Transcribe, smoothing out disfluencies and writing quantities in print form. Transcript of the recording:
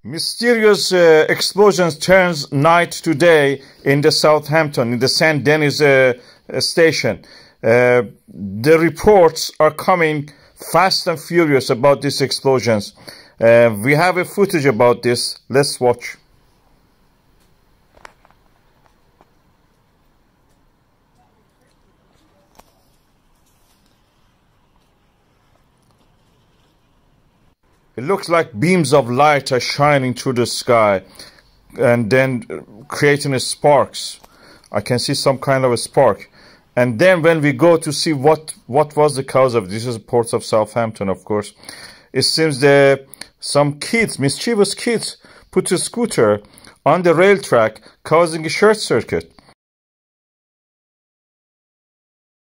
Mysterious explosions turns night to day in the Southampton, in the St. Denis station. The reports are coming fast and furious about these explosions. We have a footage about this. Let's watch. It looks like beams of light are shining through the sky and then creating sparks. I can see some kind of a spark. And then when we go to see what was the cause of this, is ports of Southampton, of course. It seems that some kids, mischievous kids, put a scooter on the rail track, causing a short circuit.